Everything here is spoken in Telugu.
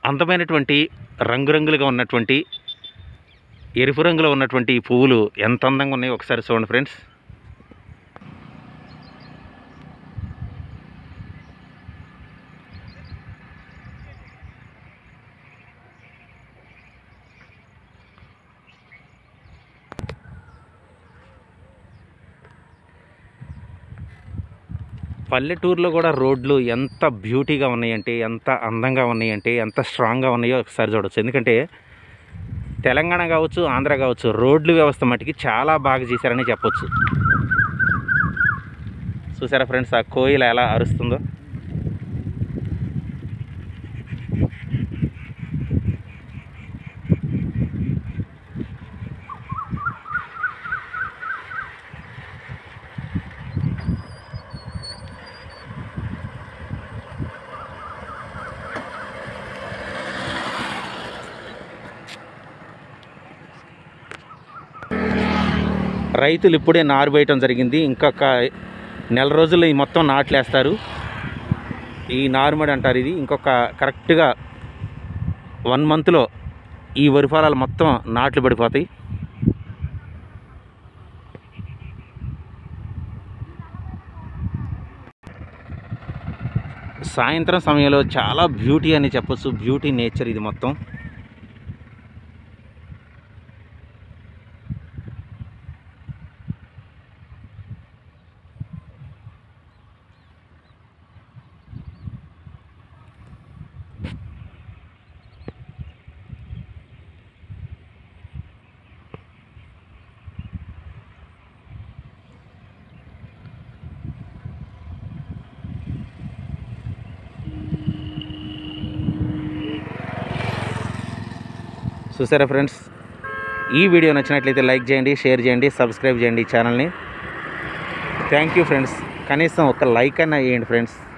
అందమైనటువంటి రంగురంగులుగా ఉన్నటువంటి ఎరుపు రంగులో ఉన్నటువంటి ఈ పువ్వులు ఎంత అందంగా ఉన్నాయో ఒకసారి చూడండి ఫ్రెండ్స్. పల్లెటూరులో కూడా రోడ్లు ఎంత బ్యూటీగా ఉన్నాయంటే, ఎంత అందంగా ఉన్నాయంటే, ఎంత స్ట్రాంగ్గా ఉన్నాయో ఒకసారి చూడవచ్చు. ఎందుకంటే తెలంగాణ కావచ్చు, ఆంధ్ర కావచ్చు, రోడ్లు వ్యవస్థ మటుకి చాలా బాగా చేశారని చెప్పొచ్చు. చూసారా ఫ్రెండ్స్, ఆ కోయిల ఎలా అరుస్తుందో. రైతులు ఇప్పుడే నారు వేయటం జరిగింది. ఇంకొక నెల రోజుల్లో ఈ మొత్తం నాట్లేస్తారు. ఈ నారుమడి అంటారు ఇది. ఇంకొక కరెక్ట్గా 1 మంత్లో ఈ వరి పొలాలు మొత్తం నాట్లు పడిపోతాయి. సాయంత్రం సమయంలో చాలా బ్యూటీ అని చెప్పొచ్చు. బ్యూటీ నేచర్ ఇది మొత్తం. చూసారా ఫ్రెండ్స్, ఈ వీడియో నచ్చినట్లయితే లైక్ చేయండి, షేర్ చేయండి, సబ్స్క్రైబ్ చేయండి ఈ ఛానల్ని. Thank you friends. కనీసం ఒక లైక్ అన్నా వేయండి ఫ్రెండ్స్.